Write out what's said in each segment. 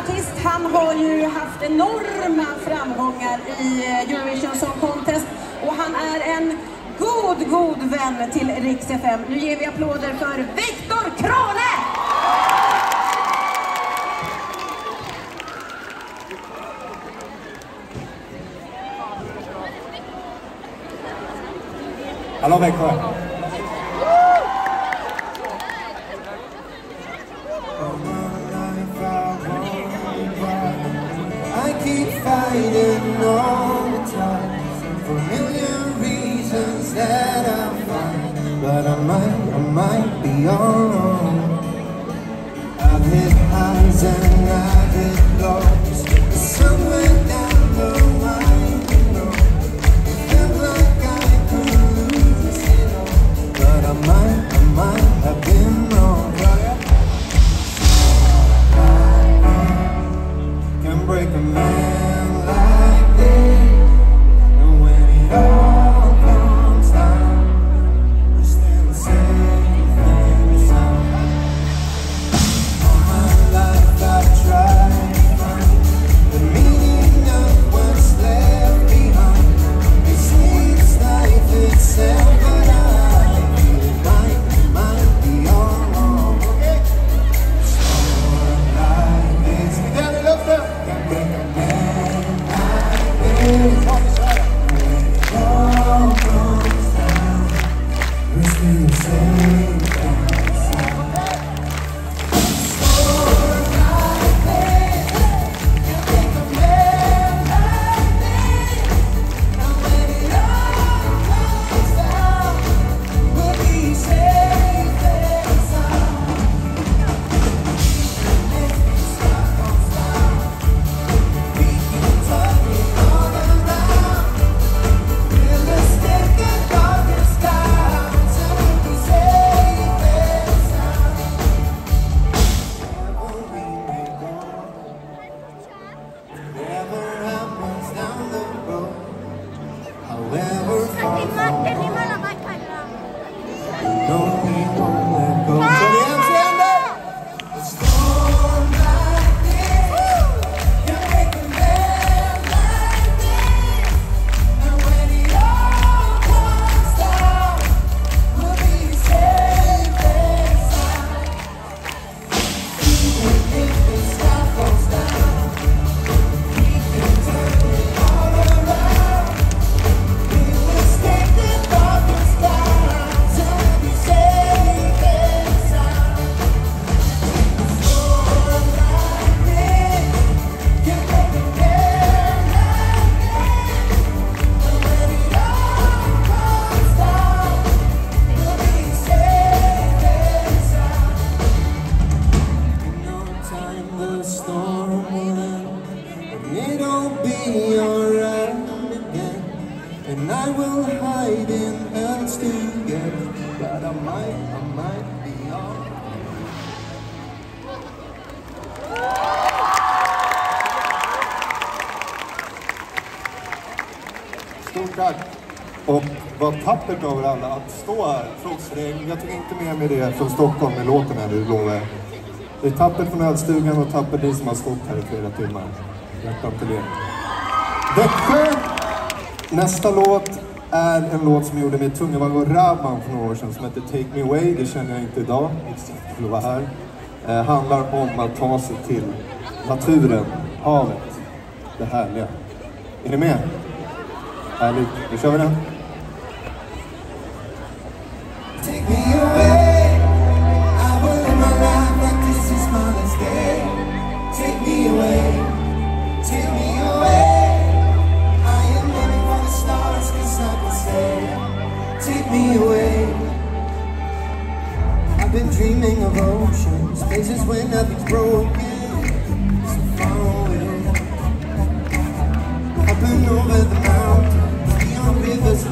artist. Han har ju haft enorma framgångar i Eurovision Song Contest och han är en god vän till Rix FM. Nu ger vi applåder för Viktor Krone! Hallå Växjö! I keep fighting all the time for a million reasons that I'm fine, but I might be all wrong. I've hit highs and I've hit lows, but somewhere down the line, you know, it felt like I could lose, you know, but I might have been wrong. Can break a man like this, and when it all comes down, we're still the same thing. All my life I've tried to find the meaning of what's left behind. They say it's life itself, but I feel it might be all wrong. So like this, we got it up there. Stort tack! Och vad tappert av alla att stå här trots regn. Jag tog inte med mig det från Stockholm med låten här, du lovar. Det är tappert från ölstugan och tappert ni som har stått här i flera timmar. Hjärtan till er. Växjö! Nästa låt är en låt som gjorde med Tungevall och Rabban för några år sedan som heter Take Me Away. Det känner jag inte idag, exakt för att vara här. Handlar om att ta sig till naturen, havet, det härliga. Är ni med? Härligt, nu kör vi den. Take me away, I will live my life like this is my last day. Take me away, take me away. I am living for the stars cause I can stay. Take me away. I've been dreaming of oceans, places where nothing's broken, so far away. I've been over the mountains, beyond rivers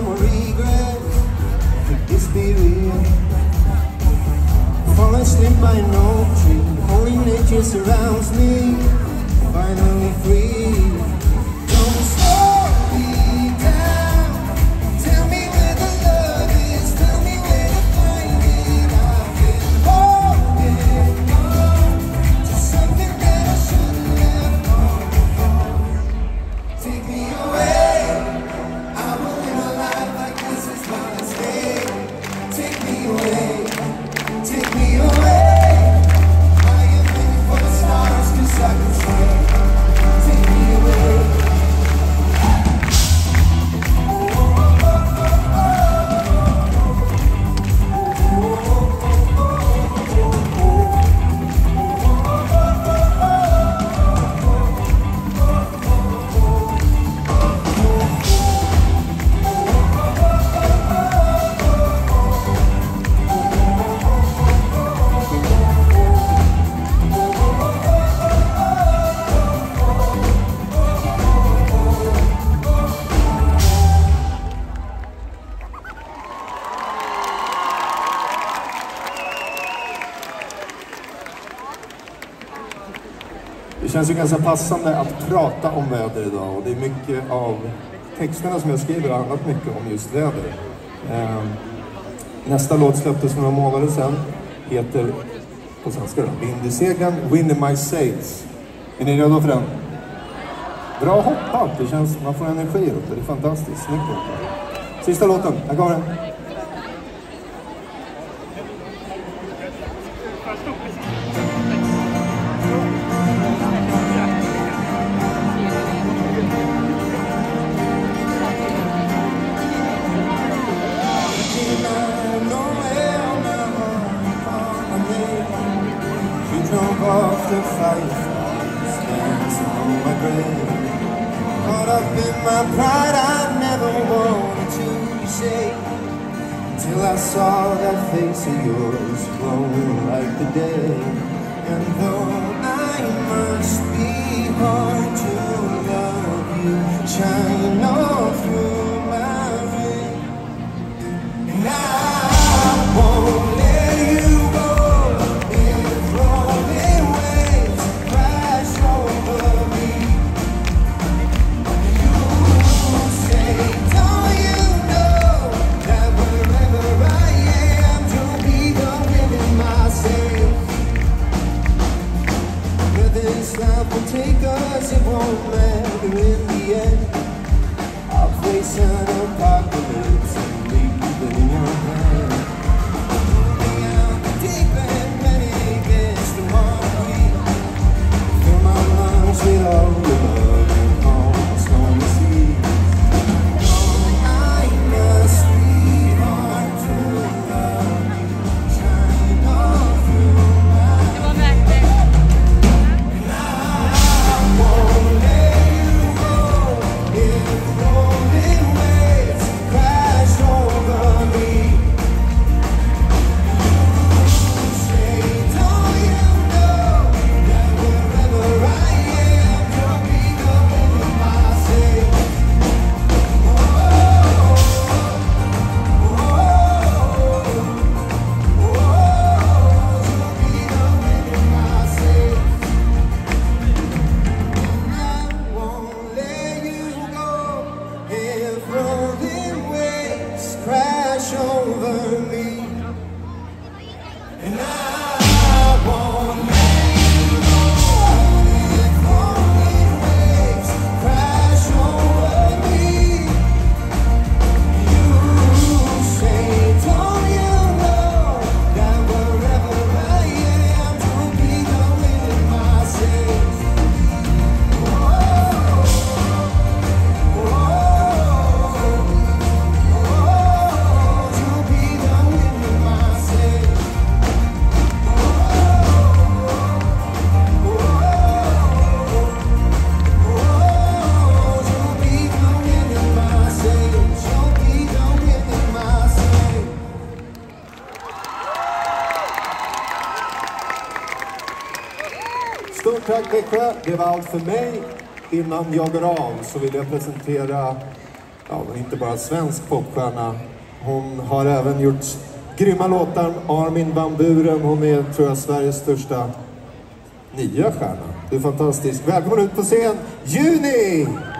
more regret. Could this be real? Falling asleep by an oak tree, holy nature surrounds me. Finally free. Don't slow me down. Tell me where the love is. Tell me where to find it. I've been holding on to something that I shouldn't have known. Take me away. I will live a life like this is while I stay. Take me away. Take me away. I am looking for the stars 'cause I can stay. Take me away. Det känns ju ganska passande att prata om väder idag, och det är mycket av texterna som jag skriver har handlat mycket om just väder. Nästa låt släpptes för några månader sedan, heter på svenska då, Vind i seglen, Wind in my sails. Är ni redo för den? Bra hoppat, det känns, man får energi upp det, det är fantastiskt, snyggt hoppat. Sista låten, här kommer den. Off the fireflies, dance on my grave. Caught up in my pride, I never wanted to be saved, till I saw that face of yours glowing like the day. And though I must be hard to love you, shine all through my rain. And I won't let you go. Life will take us, it won't matter in the end. I'll face an apocalypse and leave it in your hand. Moving out the deep end, many against the heartbeat. Fill my lungs with all your love and all the stormy seas. Oh, I must be hard to love you, shine all through. Stort tack Växjö, det var allt för mig. Innan jag går av så vill jag presentera ja, men inte bara svensk popstjärna. Hon har även gjort grymma låtar. Armin van Buren, hon är, tror jag, Sveriges största nya stjärna. Det är fantastiskt. Välkommen ut på scen, Juni!